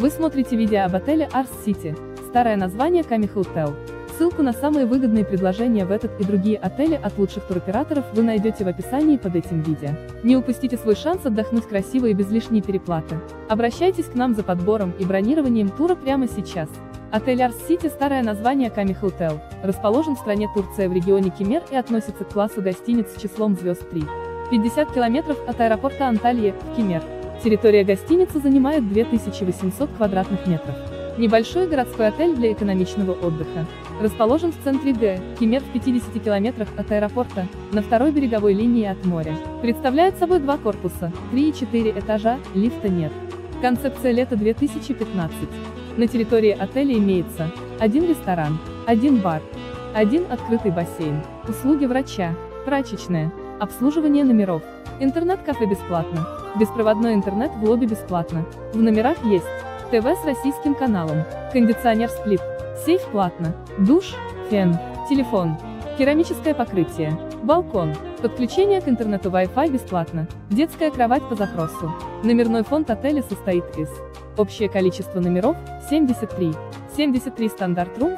Вы смотрите видео об отеле Ars City, старое название Kami Hotel. Ссылку на самые выгодные предложения в этот и другие отели от лучших туроператоров вы найдете в описании под этим видео. Не упустите свой шанс отдохнуть красиво и без лишней переплаты. Обращайтесь к нам за подбором и бронированием тура прямо сейчас. Отель Ars City, старое название Kami Hotel, расположен в стране Турция в регионе Кемер и относится к классу гостиниц с числом звезд 3. 50 километров от аэропорта Анталья, Кемер. Территория гостиницы занимает 2800 квадратных метров. Небольшой городской отель для экономичного отдыха. Расположен в центре Г. Кемер в 50 километрах от аэропорта, на второй береговой линии от моря. Представляет собой два корпуса, 3 и 4 этажа, лифта нет. Концепция лета 2015. На территории отеля имеется один ресторан, один бар, один открытый бассейн, услуги врача, прачечная, обслуживание номеров, интернет-кафе бесплатно, беспроводной интернет в лобби бесплатно, в номерах есть ТВ с российским каналом, кондиционер сплит, сейф платно, душ, фен, телефон, керамическое покрытие, балкон, подключение к интернету Wi-Fi бесплатно, детская кровать по запросу. Номерной фонд отеля состоит из: общее количество номеров – 73, 73 стандарт rooms,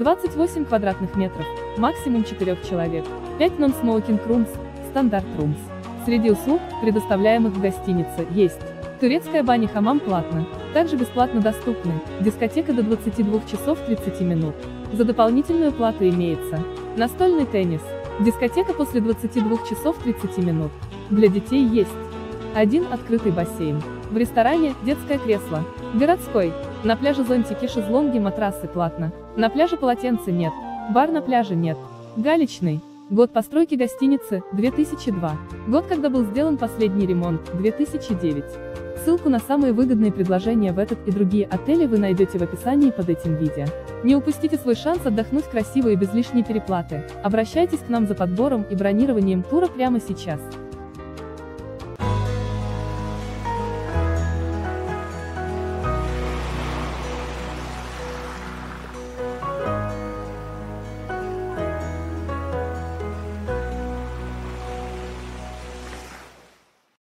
28 квадратных метров, максимум 4 человек, 5 non-smoking rooms, стандарт rooms. Среди услуг, предоставляемых в гостинице, есть турецкая баня-хамам платно, также бесплатно доступны дискотека до 22 часов 30 минут. За дополнительную плату имеется настольный теннис, дискотека после 22 часов 30 минут. Для детей есть один открытый бассейн. В ресторане детское кресло, городской, на пляже зонтики, шезлонги, матрасы платно, на пляже полотенца нет, бар на пляже нет. Галечный. Год постройки гостиницы – 2002. Год, когда был сделан последний ремонт – 2009. Ссылку на самые выгодные предложения в этот и другие отели вы найдете в описании под этим видео. Не упустите свой шанс отдохнуть красиво и без лишней переплаты. Обращайтесь к нам за подбором и бронированием тура прямо сейчас.